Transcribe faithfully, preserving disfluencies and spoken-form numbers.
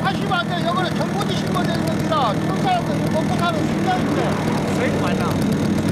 하시면 안 돼요. 이거는 정부지 심어야 되는 겁니다. 촌 사람들 먹고 사는 식량인데. 水管呐、